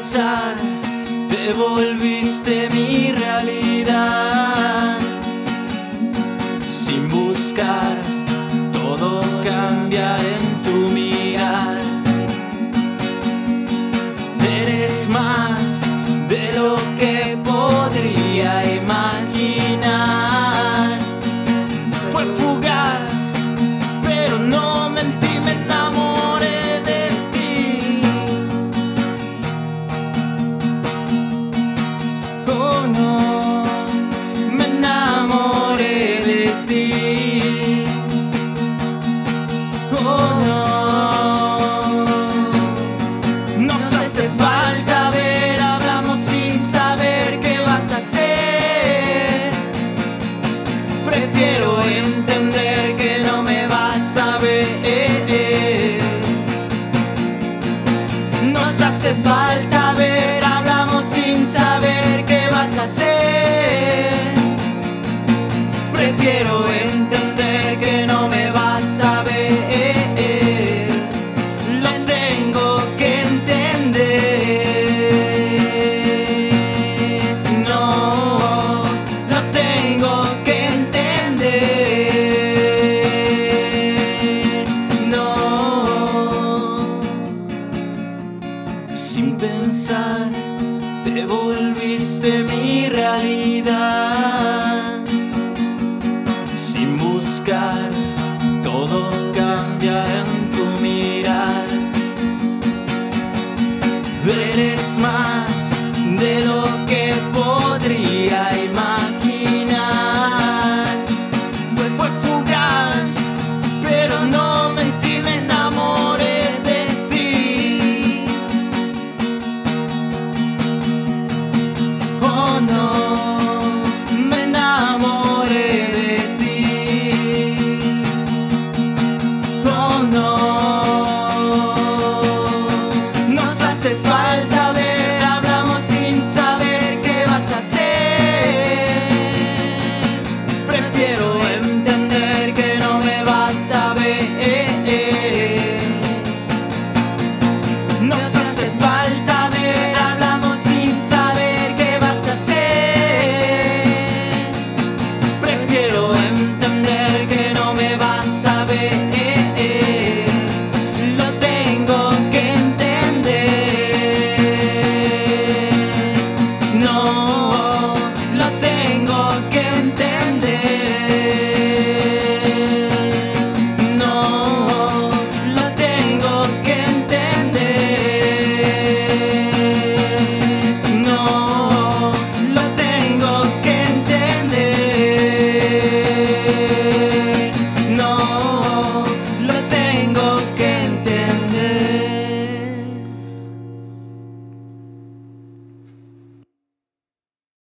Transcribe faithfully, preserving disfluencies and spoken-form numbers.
pensar, te volviste mi realidad. Sin buscar, todo cambia en tu mirar. Eres más de lo que podría imaginar. Fue fugaz, pero no mentí, me enamoré de ti. Oh no, me enamoré de ti. Oh no, nos hace falta ver, hablamos sin saber qué vas a hacer. Prefiero entender que no me vas a ver. Nos hace falta ver, hablamos sin saber qué vas a hacer. Prefiero entender que no me vas a ver. Lo tengo que entender. No, lo tengo que entender. No. Sin pensar, te volviste mi realidad. Sin buscar,